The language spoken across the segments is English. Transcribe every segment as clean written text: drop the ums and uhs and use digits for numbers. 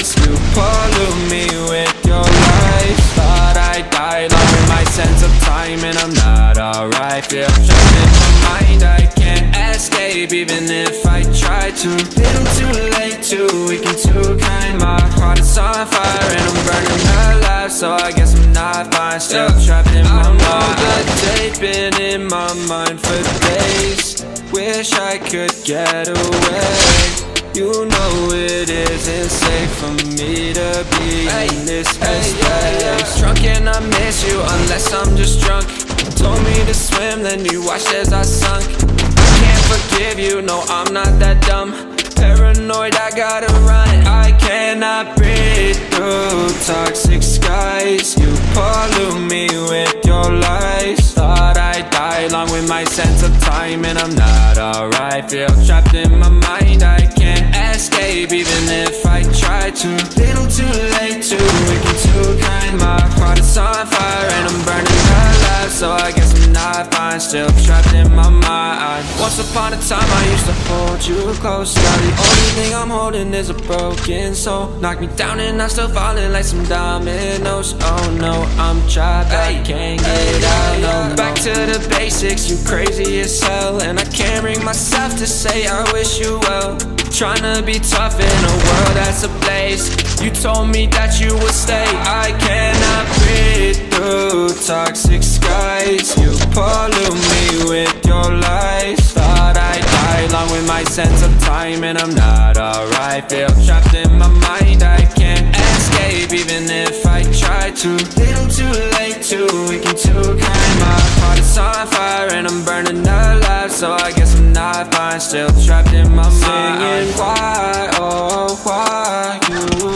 skies. You pollute me with your lies. Thought I died, lost in my sense of time, and I'm not alright. Feel trapped in my mind, I can't escape even if I try to. Little too late, too weak and too kind. My heart is on fire and I'm burning alive, so I guess I'm not fine. Still trapped in my mind. The date been in my mind for days. Wish I could get away. You know it isn't safe for me to be in this headspace. Drunk and I miss you unless I'm just drunk. Told me to swim, then you watched as I sunk. I can't forgive you, no I'm not that dumb. Paranoid, I gotta run. I cannot breathe through toxic skies. You pollute me with your lies. Thought I died along with my sense of time, and I'm not alright. Feel trapped in my mind, I can't escape even if I try to. Little too late, too weak and too kind. My heart is on fire and I'm burning alive, so I guess I'm not fine. Still trapped in my mind. Once upon a time I used to hold you close. Now the only thing I'm holding is a broken soul. Knock me down and I'm still falling like some dominoes. Oh no, I'm trapped, I can't get out, no. Back to the basics, you crazy as hell, and I can't bring myself to say I wish you well. Tryna be tough in a world that's ablaze. You told me that you would stay. I cannot breathe through toxic skies. You pollute me with your lies. Thought I died along with my sense of time, and I'm not alright. Feel trapped in my mind, I can't escape even if I try to. Little too late, too weak and too kind. My heart is on fire and I'm burning alive, so I guess I'm not fine. Still trapped in my mind. Singing why, oh why you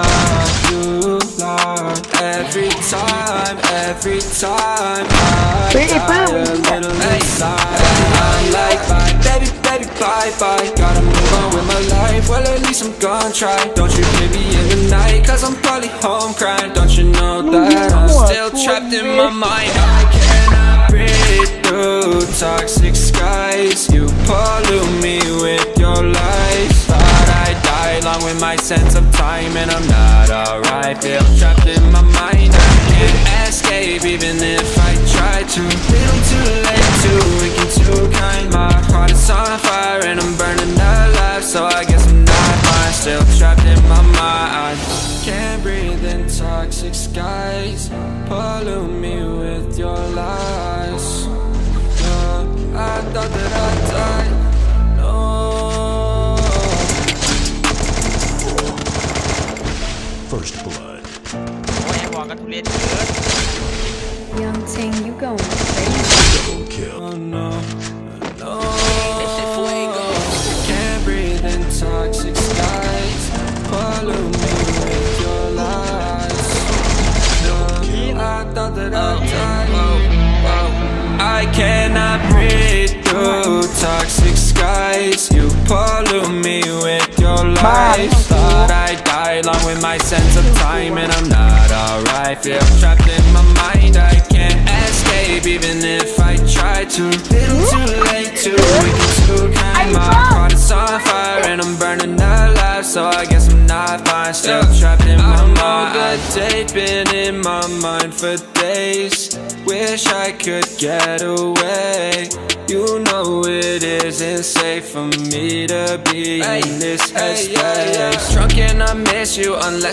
lie every time I die a little inside. I'm like bye, baby, baby, bye, bye. Gotta move on with my life, well at least I'm gonna try. Don't you hear me in the night, cause I'm probably home crying. Don't you know that I'm still trapped in my mind. I cannot breathe through toxic skies. You pollute me with your lies. Thought I died along with my sense of time, and I'm not alright. Feel trapped in my mind, I can't escape even if I try to. Little too late, too weak and too kind. My heart is on fire and I'm burning alive, so I guess I'm not fine. Still trapped in my mind. Can't breathe in toxic skies. Pollute me with your lies. I thought that I died. No. First blood. Young Ting, you going crazy. Double kill. Oh no, no. Can't breathe in toxic skies. Pollute me with your lies. I thought that I died. I cannot breathe through toxic skies. You pollute me with your lies. Thought I died along with my sense of time, and I'm not alright. Feel trapped in my mind, I can't escape even if I try to. Little too late, too weak and too kind. My heart is on fire and I'm burning alive, so I guess I'm not fine. Still trapped in my mind. The date been in my mind for days. Wish I could get away. You know it isn't safe for me to be in this headspace. Drunk and I miss you unless